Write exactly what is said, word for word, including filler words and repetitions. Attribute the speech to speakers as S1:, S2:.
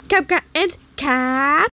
S1: ครับครับเอ็นครับ